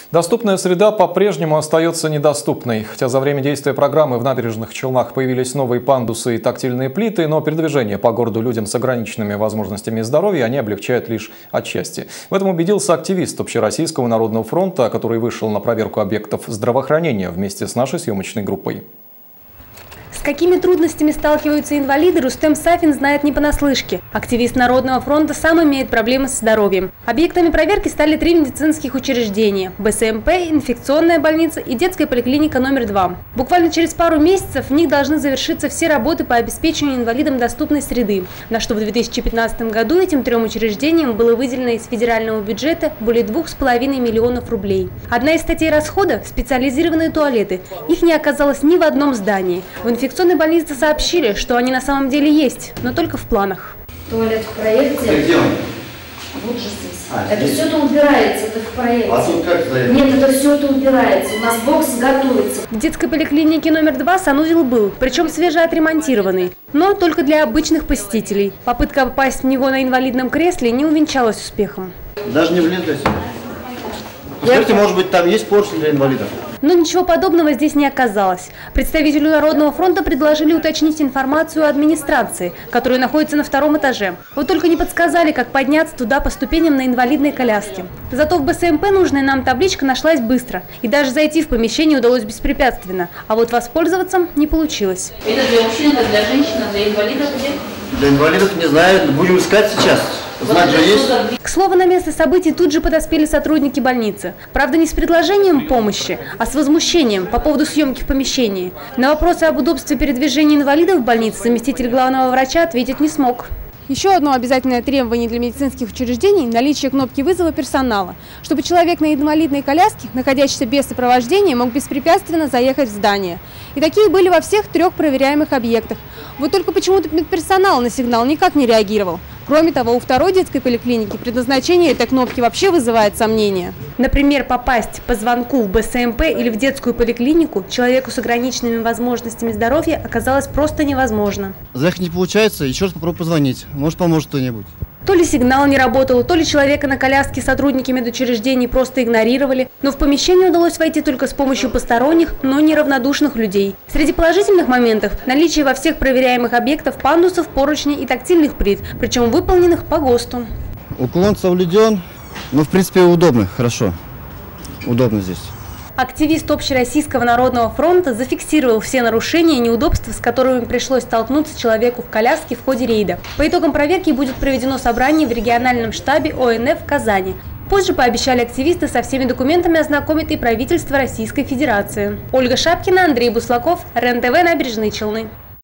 Доступная среда по-прежнему остается недоступной. Хотя за время действия программы в набережных Челнах появились новые пандусы и тактильные плиты, но передвижение по городу людям с ограниченными возможностями здоровья они облегчают лишь отчасти. В этом убедился активист Общероссийского народного фронта, который вышел на проверку объектов здравоохранения вместе с нашей съемочной группой. С какими трудностями сталкиваются инвалиды, Рустем Сафин знает не понаслышке. Активист Народного фронта сам имеет проблемы со здоровьем. Объектами проверки стали 3 медицинских учреждения – БСМП, инфекционная больница и детская поликлиника номер 2. Буквально через пару месяцев в них должны завершиться все работы по обеспечению инвалидам доступной среды, на что в 2015 году этим 3 учреждениям было выделено из федерального бюджета более 2,5 миллионов рублей. Одна из статей расхода – специализированные туалеты. Их не оказалось ни в одном здании. В инфекционной больнице сообщили, что они на самом деле есть, но только в планах. Туалет в проекте. Где он? Вот же здесь. Это все это убирается, это в проекте. А тут как заехать? Нет, это все это убирается. У нас бокс готовится. В детской поликлинике номер 2 санузел был, причем свежеотремонтированный, но только для обычных посетителей. Попытка попасть в него на инвалидном кресле не увенчалась успехом. Даже не влезли сюда. Скажите, может быть, там есть поручень для инвалидов? Но ничего подобного здесь не оказалось. Представителю Народного фронта предложили уточнить информацию о администрации, которая находится на 2-м этаже. Вот только не подсказали, как подняться туда по ступеням на инвалидной коляске. Зато в БСМП нужная нам табличка нашлась быстро. И даже зайти в помещение удалось беспрепятственно. А вот воспользоваться не получилось. Это для мужчин, это для женщин, а для инвалидов где? Для инвалидов не знаю, будем искать сейчас. Знак же есть. К слову, на место событий тут же подоспели сотрудники больницы. Правда, не с предложением помощи, а с возмущением по поводу съемки в помещении. На вопросы об удобстве передвижения инвалидов в больнице заместитель главного врача ответить не смог. Еще одно обязательное требование для медицинских учреждений – наличие кнопки вызова персонала, чтобы человек на инвалидной коляске, находящийся без сопровождения, мог беспрепятственно заехать в здание. И такие были во всех 3 проверяемых объектах. Вот только почему-то медперсонал на сигнал никак не реагировал. Кроме того, у 2-й детской поликлиники предназначение этой кнопки вообще вызывает сомнения. Например, попасть по звонку в БСМП или в детскую поликлинику человеку с ограниченными возможностями здоровья оказалось просто невозможно. Заехать не получается, еще раз попробуй позвонить. Может, поможет кто-нибудь. То ли сигнал не работал, то ли человека на коляске сотрудники медучреждений просто игнорировали, но в помещение удалось войти только с помощью посторонних, но неравнодушных людей. Среди положительных моментов – наличие во всех проверяемых объектах пандусов, поручней и тактильных плит, причем выполненных по ГОСТу. Уклон соблюден, но в принципе удобно, хорошо. Удобно здесь. Активист Общероссийского народного фронта зафиксировал все нарушения и неудобства, с которыми пришлось столкнуться человеку в коляске в ходе рейда. По итогам проверки будет проведено собрание в региональном штабе ОНФ в Казани. Позже пообещали активисты со всеми документами ознакомить и правительство Российской Федерации. Ольга Шапкина, Андрей Буслаков, РЕН-ТВ, Набережные Челны.